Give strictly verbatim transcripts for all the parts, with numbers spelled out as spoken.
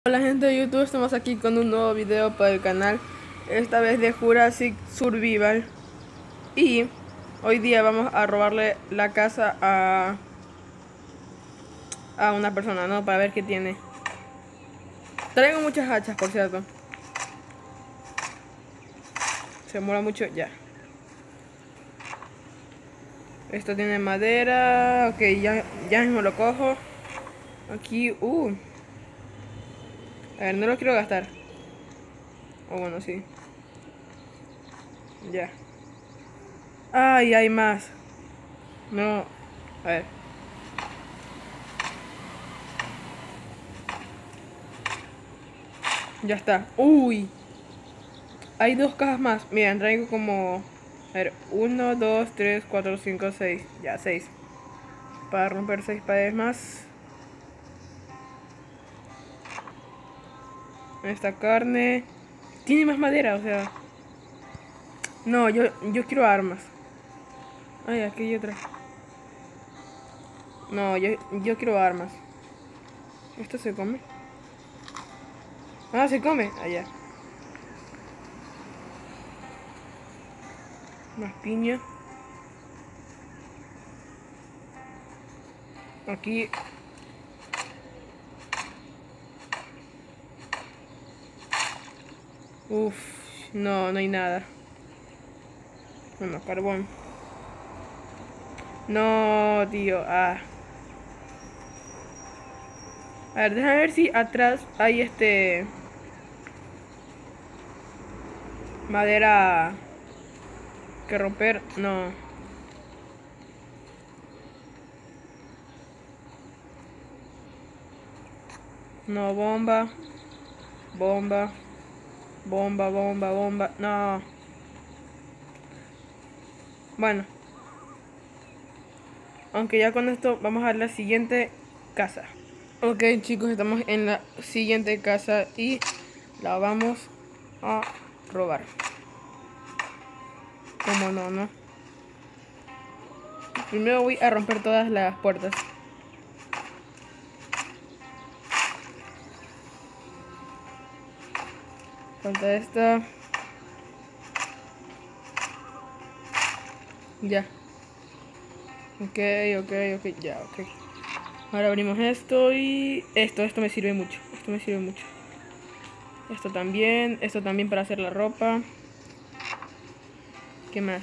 Hola gente de YouTube, estamos aquí con un nuevo video para el canal. Esta vez de Jurassic Survival. Y hoy día vamos a robarle la casa a, a una persona, ¿no? Para ver qué tiene. Traigo muchas hachas, por cierto. Se muera mucho, ya. Esto tiene madera. Ok, ya, ya mismo lo cojo. Aquí, uh. A ver, no lo quiero gastar. O oh, bueno, sí. Ya. Ay, hay más. No. A ver. Ya está. Uy. Hay dos cajas más. Miren, traigo como... A ver, uno, dos, tres, cuatro, cinco, seis. Ya, seis. Para romper seis paredes más. Esta carne. Tiene más madera, o sea. No, yo, yo quiero armas. Ay, aquí hay otra. No, yo, yo quiero armas. ¿Esto se come? Ah, se come. Allá. Más piña. Aquí. Uf, no, no hay nada. Bueno, carbón. No, tío. Ah. A ver, déjame ver si atrás hay este... madera que romper. No. No, bomba. Bomba. Bomba, bomba, bomba. No. Bueno. Aunque ya con esto vamos a la siguiente casa. Ok, chicos, estamos en la siguiente casa y la vamos a robar. ¿Cómo no, no? Primero voy a romper todas las puertas. Falta esta. Ya. Ok, ok, ok, ya, ok. Ahora abrimos esto y... Esto, esto me sirve mucho. Esto me sirve mucho. Esto también, esto también para hacer la ropa. ¿Qué más?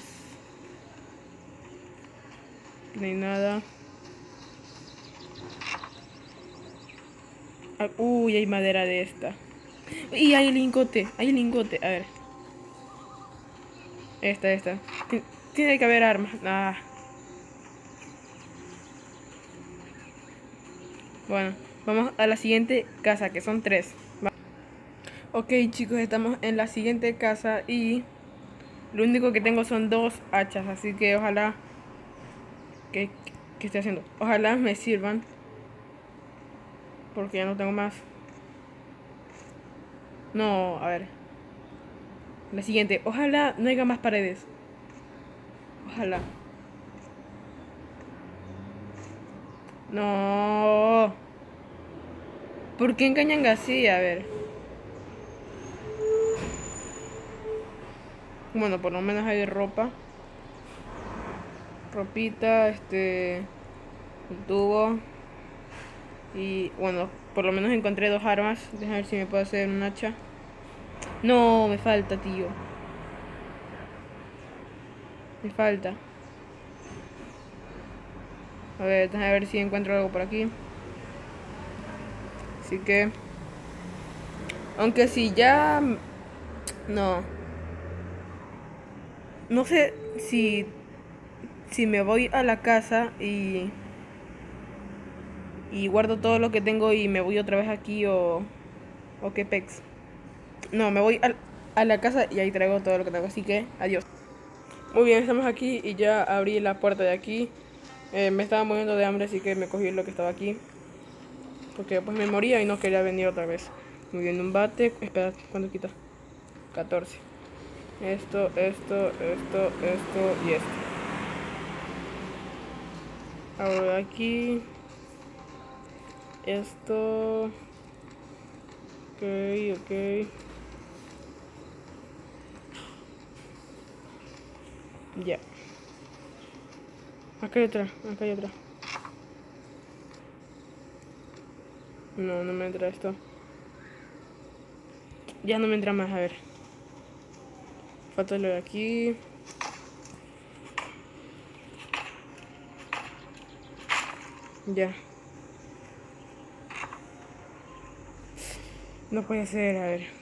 No hay nada. Ah, uy, hay madera de esta. Y hay lingote, hay lingote. A ver. Esta, esta. Tiene que haber armas. Ah. Bueno, vamos a la siguiente casa, que son tres. Ok, chicos, estamos en la siguiente casa y lo único que tengo son dos hachas, así que ojalá... ¿Qué, qué estoy haciendo? Ojalá me sirvan, porque ya no tengo más. No, a ver. La siguiente, ojalá no haya más paredes. Ojalá. No. ¿Por qué engañan así? A ver. Bueno, por lo menos hay ropa. Ropita, este... el tubo. Y bueno, por lo menos encontré dos armas. Déjame ver si me puedo hacer un hacha. No, me falta, tío. Me falta. A ver, déjame ver si encuentro algo por aquí. Así que... Aunque si ya... No. No sé si... Si me voy a la casa y... Y guardo todo lo que tengo y me voy otra vez aquí o... O qué pex. No, me voy a, a la casa y ahí traigo todo lo que tengo. Así que, adiós. Muy bien, estamos aquí y ya abrí la puerta de aquí. Eh, me estaba muriendo de hambre, así que me cogí lo que estaba aquí. Porque después me moría y no quería venir otra vez. Muy bien, un bate. Espera, ¿cuánto quita? catorce. Esto, esto, esto, esto y esto. Ahora aquí. Esto. Ok, ok. Ya. Acá hay otra, acá hay otra. No, no me entra esto. Ya no me entra más, a ver. Falta lo de aquí. Ya. No puede ser, a ver.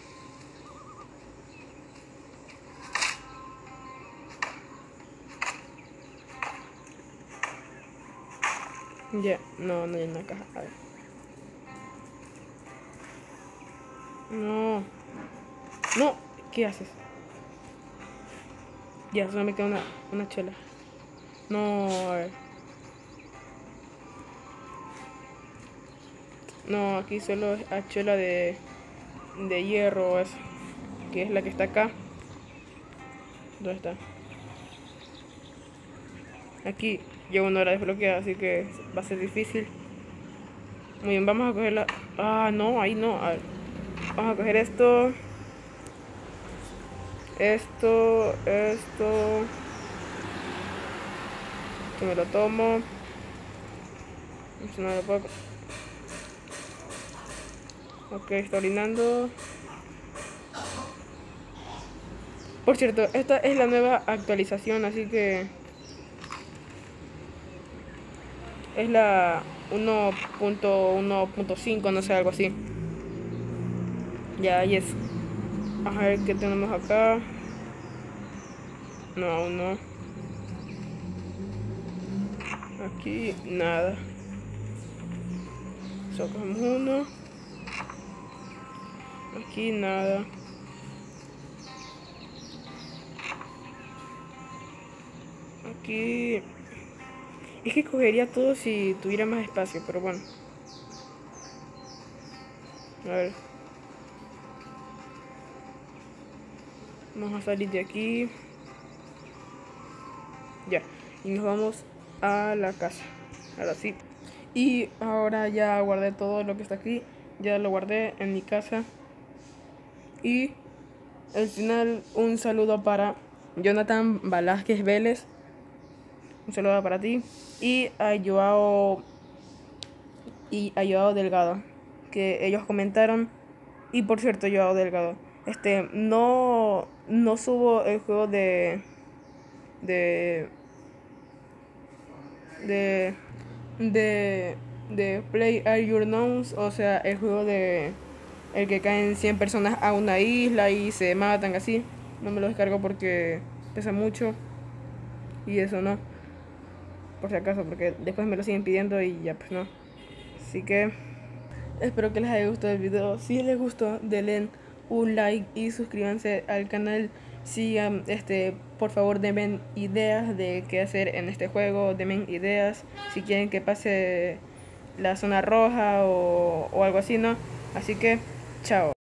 Ya, no, no hay una caja. A ver. No. No, ¿qué haces? Ya, solo me queda una, una chela. No, a ver. No, aquí solo es a chela de, de hierro o eso. Que es la que está acá. ¿Dónde está? Aquí llevo una hora desbloqueada, así que va a ser difícil. Muy bien, vamos a cogerla. Ah, no, ahí no. A ver. Vamos a coger esto. Esto, esto. Esto me lo tomo. Esto no lo puedo. Ok, está orinando. Por cierto, esta es la nueva actualización, así que es la uno punto uno punto cinco, no sé, algo así. Ya, ahí es. A ver qué tenemos acá. No, aún no. Aquí nada. Sacamos uno. Aquí nada. Aquí. Es que cogería todo si tuviera más espacio, pero bueno. A ver. Vamos a salir de aquí. Ya. Y nos vamos a la casa. Ahora sí. Y ahora ya guardé todo lo que está aquí. Ya lo guardé en mi casa. Y al final un saludo para Jonathan Velázquez Vélez. Un saludo para ti. Y a Joao y a Joao Delgado, que ellos comentaron. Y por cierto, Joao Delgado, este, no, no subo el juego de, de, de, de, de Play Are Your Knowns, o sea, el juego de el que caen cien personas a una isla y se matan así. No me lo descargo porque pesa mucho y eso no, por si acaso, porque después me lo siguen pidiendo y ya pues no. Así que espero que les haya gustado el video. Si les gustó, denle un like y suscríbanse al canal. Sigan, este, por favor, denme ideas de qué hacer en este juego. Denme ideas si quieren que pase la zona roja o, o algo así, ¿no? Así que, chao.